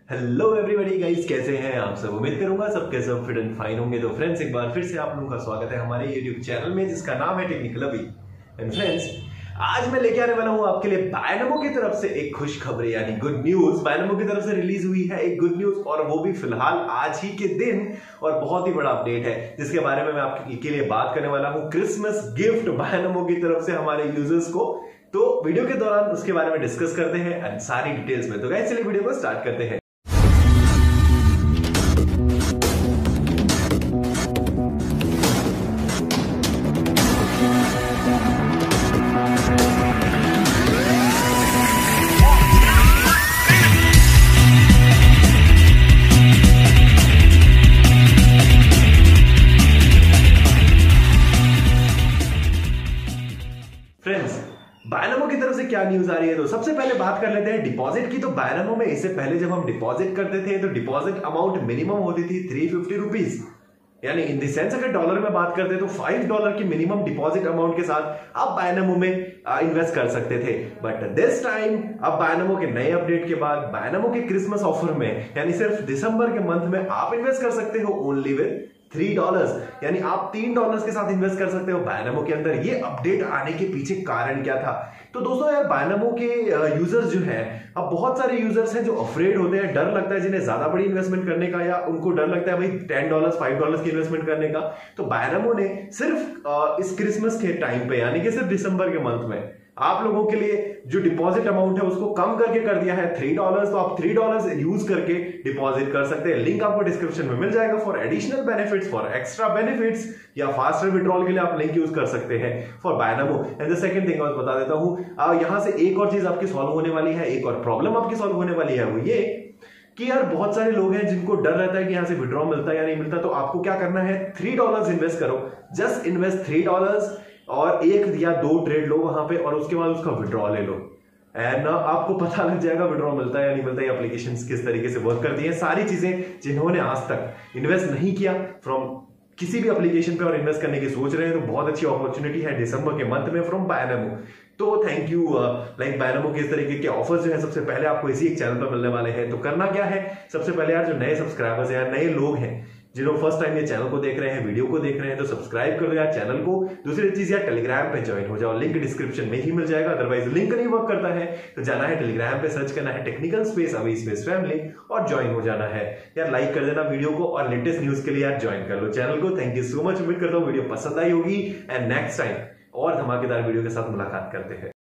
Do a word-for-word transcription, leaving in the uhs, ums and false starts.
Hello everybody guys, कैसे हैं आप सब। उम्मीद करूंगा सबके सब फिट एंड फाइन होंगे। तो फ्रेंड्स, एक बार फिर से आप लोगों का स्वागत है हमारे यूट्यूब चैनल में जिसका नाम है टेक्निकल अभी। एंड फ्रेंड्स, आज मैं लेके आने वाला हूं आपके लिए बायनोमो की तरफ से एक खुश खबर यानी गुड न्यूज। बायनोमो की तरफ से रिलीज हुई है एक गुड न्यूज, और वो भी फिलहाल आज ही के दिन, और बहुत ही बड़ा अपडेट है जिसके बारे में मैं आपके लिए बात करने वाला हूं। क्रिसमस गिफ्ट बायनोमो की तरफ से हमारे यूजर्स को। तो वीडियो के दौरान उसके बारे में डिस्कस करते हैं एंड सारी डिटेल्स में। तो गाइस, चलिए वीडियो को स्टार्ट करते हैं। फ्रेंड्स, बायनोमो की तरफ से क्या न्यूज आ रही है, तो सबसे पहले बात कर लेते हैं डिपॉजिट की। तो बायनोमो में इससे पहले जब हम डिपॉजिट करते थे तो डिपॉजिट अमाउंट मिनिमम होती थी थ्री फिफ्टी रुपीज, यानी इन द सेंस अगर डॉलर में बात करते तो फाइव डॉलर की मिनिमम डिपॉजिट अमाउंट के साथ आप बायनोमो में इन्वेस्ट कर सकते थे। बट दिस टाइम अब बायनोमो के नए अपडेट के बाद बायनोमो के क्रिसमस ऑफर में, यानी सिर्फ दिसंबर के मंथ में आप इन्वेस्ट कर सकते हो ओनली विद थ्री डॉलर्स, यानी आप तीन डॉलर्स के साथ इन्वेस्ट कर सकते हो बायनोमो के अंदर। ये अपडेट आने के पीछे कारण क्या था? तो दोस्तों यार, बायनोमो के यूजर्स जो हैं, अब बहुत सारे यूजर्स हैं जो अफ्रेड होते हैं, डर लगता है जिन्हें ज्यादा बड़ी इन्वेस्टमेंट करने का, या उनको डर लगता है भाई टेन डॉलर्स फाइव डॉलर्स की इन्वेस्टमेंट करने का। तो बायनोमो ने सिर्फ इस क्रिसमस के टाइम पे, यानी कि सिर्फ दिसंबर के मंथ में आप लोगों के लिए जो डिपॉजिट अमाउंट है उसको कम करके कर दिया है थ्री डॉलर्स। तो आप थ्री डॉलर्स यूज करके डिपॉजिट कर सकते हैं। लिंक आपको डिस्क्रिप्शन में मिल जाएगा for additional benefits, for extra benefits, या फास्टर विड्रॉल के लिए आप लिंक यूज कर सकते हैं for Binomo. And the second thing मैं बता देता हूं, यहां से एक और चीज आपकी सॉल्व होने वाली है, एक और प्रॉब्लम आपकी सॉल्व होने वाली है। वो ये कि यार बहुत सारे लोग हैं जिनको डर रहता है कि यहां से विड्रॉ मिलता है या नहीं मिलता। तो आपको क्या करना है, थ्री डॉलर्स इन्वेस्ट करो, जस्ट इन्वेस्ट थ्री डॉलर्स और एक या दो ट्रेड लो वहां पे, और उसके बाद उसका विड्रॉ ले लो। एंड आपको पता लग जाएगा विड्रॉ मिलता है या नहीं मिलता है, एप्लीकेशंस किस तरीके से वर्क करती हैं। सारी चीजें जिन्होंने आज तक इन्वेस्ट नहीं किया फ्रॉम किसी भी एप्लीकेशन पे और इन्वेस्ट करने की सोच रहे हैं, तो बहुत अच्छी अपॉर्चुनिटी है दिसंबर के मंथ में फ्रॉम बायनोमो। तो थैंक यू लाइक बायनोमो के इस तरीके के ऑफर्स जो है सबसे पहले आपको इसी एक चैनल पर मिलने वाले हैं। तो करना क्या है, सबसे पहले यार जो नए सब्सक्राइबर्स हैं, नए लोग हैं जिन्होंने फर्स्ट टाइम ये चैनल को देख रहे हैं, वीडियो को देख रहे हैं, तो सब्सक्राइब कर दो यार चैनल को। दूसरी चीज यार, टेलीग्राम पे ज्वाइन हो जाओ, लिंक डिस्क्रिप्शन में ही मिल जाएगा। अदरवाइज लिंक नहीं वर्क करता है तो जाना है टेलीग्राम पे, सर्च करना है टेक्निकल स्पेस अभी स्पेस फैमिली और ज्वाइन हो जाना है। यार लाइक कर देना वीडियो को, और लेटेस्ट न्यूज के लिए यार ज्वाइन कर लो चैनल को। Thank you so much. उम्मीद करता हूँ वीडियो पसंद आई होगी एंड नेक्स्ट टाइम और धमाकेदार वीडियो के साथ मुलाकात करते हैं।